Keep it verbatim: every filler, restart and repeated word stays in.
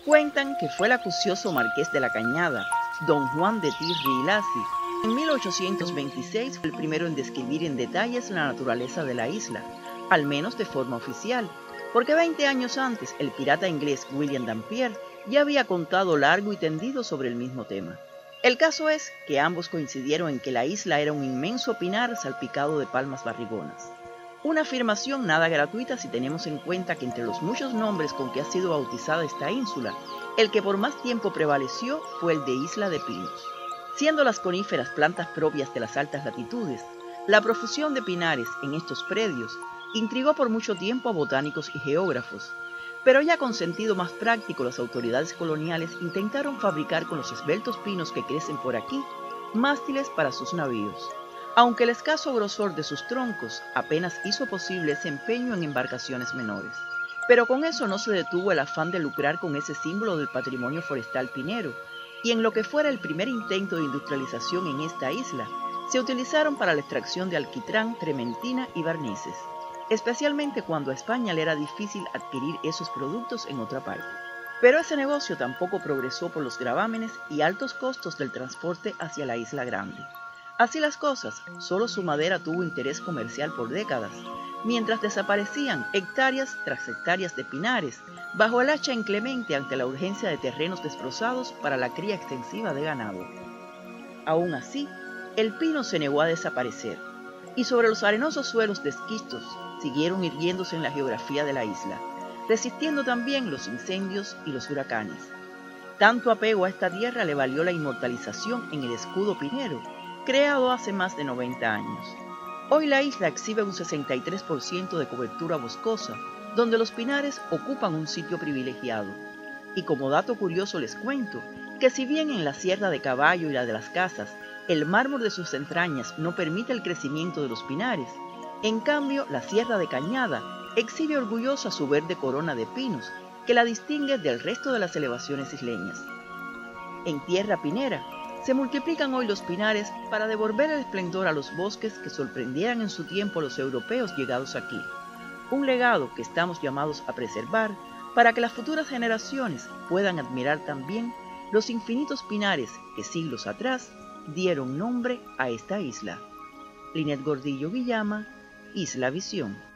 Cuentan que fue el acucioso marqués de la Cañada, don Juan de Tirri y Lacy, en mil ochocientos veintiséis fue el primero en describir en detalles la naturaleza de la isla, al menos de forma oficial, porque veinte años antes el pirata inglés William Dampier ya había contado largo y tendido sobre el mismo tema. El caso es que ambos coincidieron en que la isla era un inmenso pinar salpicado de palmas barrigonas. Una afirmación nada gratuita si tenemos en cuenta que entre los muchos nombres con que ha sido bautizada esta ínsula, el que por más tiempo prevaleció fue el de Isla de Pinos. Siendo las coníferas plantas propias de las altas latitudes, la profusión de pinares en estos predios intrigó por mucho tiempo a botánicos y geógrafos, pero ya con sentido más práctico las autoridades coloniales intentaron fabricar con los esbeltos pinos que crecen por aquí mástiles para sus navíos, aunque el escaso grosor de sus troncos apenas hizo posible ese empeño en embarcaciones menores. Pero con eso no se detuvo el afán de lucrar con ese símbolo del patrimonio forestal pinero, y en lo que fuera el primer intento de industrialización en esta isla, se utilizaron para la extracción de alquitrán, trementina y barnices, especialmente cuando a España le era difícil adquirir esos productos en otra parte. Pero ese negocio tampoco progresó por los gravámenes y altos costos del transporte hacia la Isla Grande. Así las cosas, solo su madera tuvo interés comercial por décadas, mientras desaparecían hectáreas tras hectáreas de pinares, bajo el hacha inclemente ante la urgencia de terrenos desbrozados para la cría extensiva de ganado. Aún así, el pino se negó a desaparecer, y sobre los arenosos suelos de esquistos siguieron irguiéndose en la geografía de la isla, resistiendo también los incendios y los huracanes. Tanto apego a esta tierra le valió la inmortalización en el escudo pinero, creado hace más de noventa años. Hoy la isla exhibe un sesenta y tres por ciento de cobertura boscosa, donde los pinares ocupan un sitio privilegiado. Y como dato curioso les cuento que si bien en la Sierra de Caballo y la de las Casas el mármol de sus entrañas no permite el crecimiento de los pinares, en cambio la Sierra de Cañada exhibe orgullosa su verde corona de pinos que la distingue del resto de las elevaciones isleñas. En tierra pinera se multiplican hoy los pinares para devolver el esplendor a los bosques que sorprendieran en su tiempo a los europeos llegados aquí, un legado que estamos llamados a preservar para que las futuras generaciones puedan admirar también los infinitos pinares que siglos atrás dieron nombre a esta isla. Linet Gordillo Villama, Isla Visión.